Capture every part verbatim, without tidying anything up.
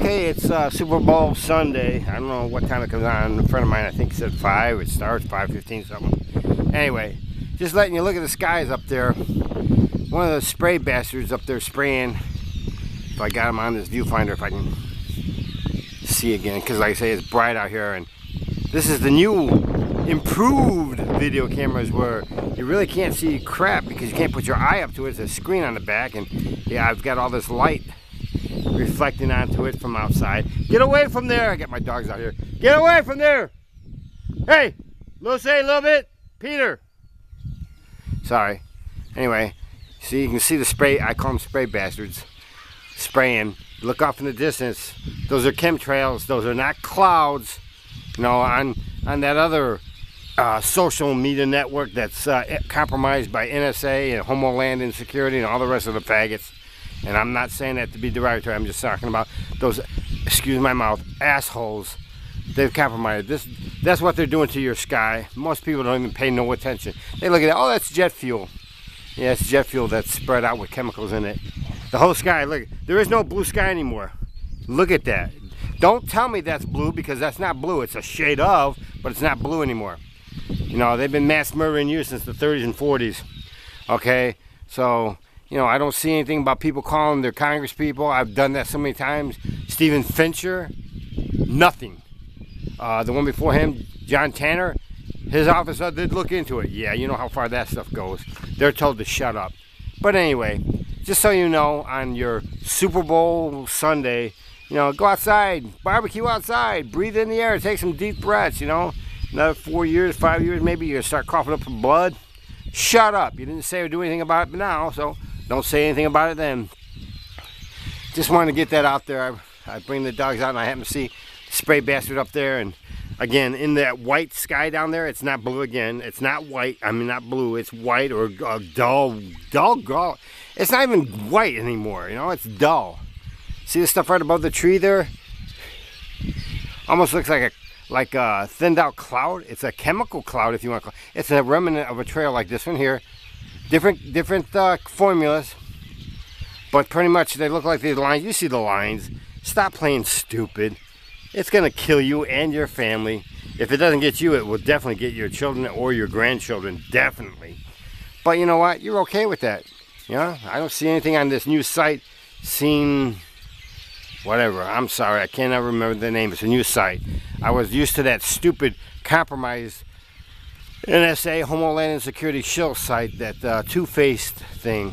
Okay, it's uh, Super Bowl Sunday. I don't know what time it comes on. A friend of mine, I think, said five. It starts five fifteen something. Anyway, just letting you look at the skies up there. One of those spray bastards up there spraying. If I got him on this viewfinder, if I can see again, because like I say, it's bright out here, and this is the new improved video cameras where you really can't see crap because you can't put your eye up to it. It's a screen on the back, and yeah, I've got all this light reflecting onto it from outside. Get away from there! I got my dogs out here. Get away from there! Hey! Lucy, a little bit! Peter! Sorry. Anyway, see, you can see the spray. I call them spray bastards. Spraying. Look off in the distance. Those are chemtrails. Those are not clouds. You know, on, on that other uh, social media network that's uh, compromised by N S A and Homeland Insecurity and all the rest of the faggots. And I'm not saying that to be derogatory. I'm just talking about those, excuse my mouth, assholes. They've compromised. This, that's what they're doing to your sky. Most people don't even pay no attention. They look at it, oh, that's jet fuel. Yeah, it's jet fuel that's spread out with chemicals in it. The whole sky, look, there is no blue sky anymore. Look at that. Don't tell me that's blue, because that's not blue. It's a shade of, but it's not blue anymore. You know, they've been mass murdering you since the thirties and forties. Okay, so... You know, I don't see anything about people calling their Congress people. I've done that so many times. Stephen Fincher, nothing. Uh, the one before him, John Tanner, his office did look into it. Yeah, you know how far that stuff goes. They're told to shut up. But anyway, just so you know, on your Super Bowl Sunday, you know, go outside, barbecue outside, breathe in the air, take some deep breaths, you know. Another four years, five years, maybe you're going to start coughing up some blood. Shut up. You didn't say or do anything about it now, so... Don't say anything about it then. Just wanted to get that out there. I, I bring the dogs out and I happen to see the spray bastard up there. And again, in that white sky down there, it's not blue again. It's not white. I mean, not blue. It's white or uh, dull, dull, dull. It's not even white anymore, you know. It's dull. See the stuff right above the tree there? Almost looks like a like a thinned out cloud. It's a chemical cloud, if you want to call it. It's a remnant of a trail like this one here. Different different uh, formulas, but pretty much they look like these lines. You see the lines. Stop playing stupid. It's going to kill you and your family. If it doesn't get you, it will definitely get your children or your grandchildren, definitely. But you know what? You're okay with that. You know, I don't see anything on this new site, seen, whatever. I'm sorry, I can't ever remember the name. It's a new site. I was used to that stupid compromise N S A, Homeland Insecurity shill site, that uh, two-faced thing.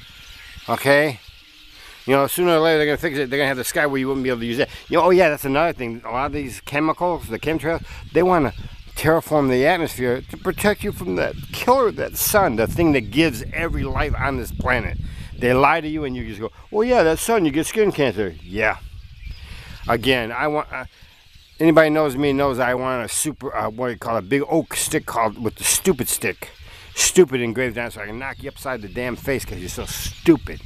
Okay? You know, sooner or later they're going to fix it. They're going to have the sky where you wouldn't be able to use it. You know, oh yeah, that's another thing. A lot of these chemicals, the chemtrails, they want to terraform the atmosphere to protect you from that killer, that sun, the thing that gives every life on this planet. They lie to you and you just go, oh yeah, that sun, you get skin cancer. Yeah. Again, I want... Uh, Anybody knows me knows I want a super, uh, what do you call it, a big oak stick called, with the stupid stick. Stupid engraved on it, so I can knock you upside the damn face because you're so stupid.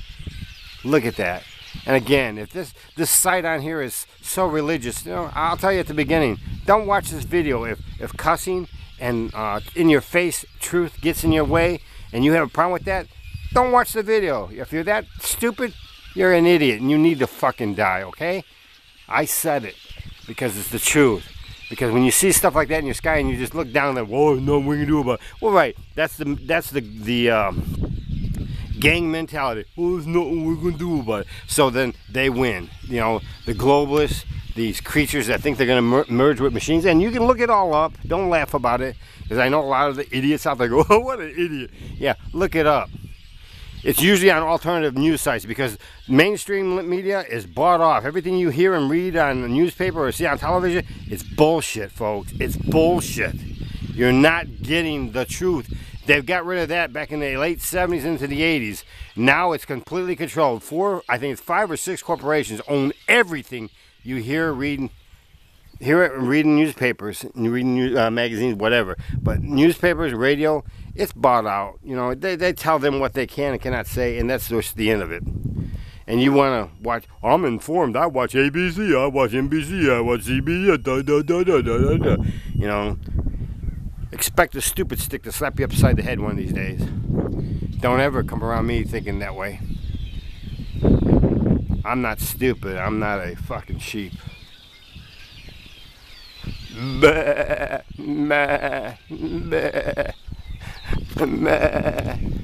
Look at that. And again, if this, this site on here is so religious, you know, I'll tell you at the beginning, don't watch this video if, if cussing and uh, in your face truth gets in your way and you have a problem with that, don't watch the video. If you're that stupid, you're an idiot and you need to fucking die, okay? I said it. Because it's the truth. Because when you see stuff like that in your sky and you just look down and whoa, no, what can you do about it? Well, right, that's the that's the the um, gang mentality. Well, there's nothing we're gonna do about it. So then they win. You know, the globalists, these creatures that think they're gonna mer merge with machines, and you can look it all up. Don't laugh about it, because I know a lot of the idiots out there go, oh, what an idiot. Yeah, look it up. It's usually on alternative news sites because mainstream media is bought off. Everything you hear and read on the newspaper or see on television, it's bullshit, folks. It's bullshit. You're not getting the truth. They've got rid of that back in the late seventies into the eighties. Now it's completely controlled. Four, I think it's five or six corporations own everything you hear, read, hear it, reading newspapers, reading uh, magazines, whatever. But newspapers, radio, it's bought out. You know, they, they tell them what they can and cannot say, and that's just the end of it. And you want to watch, I'm informed, I watch A B C, I watch N B C, I watch C B S, da, da, da, da, da, da, da. You know, expect a stupid stick to slap you upside the head one of these days. Don't ever come around me thinking that way. I'm not stupid. I'm not a fucking sheep. Bah, bah, bah, bah.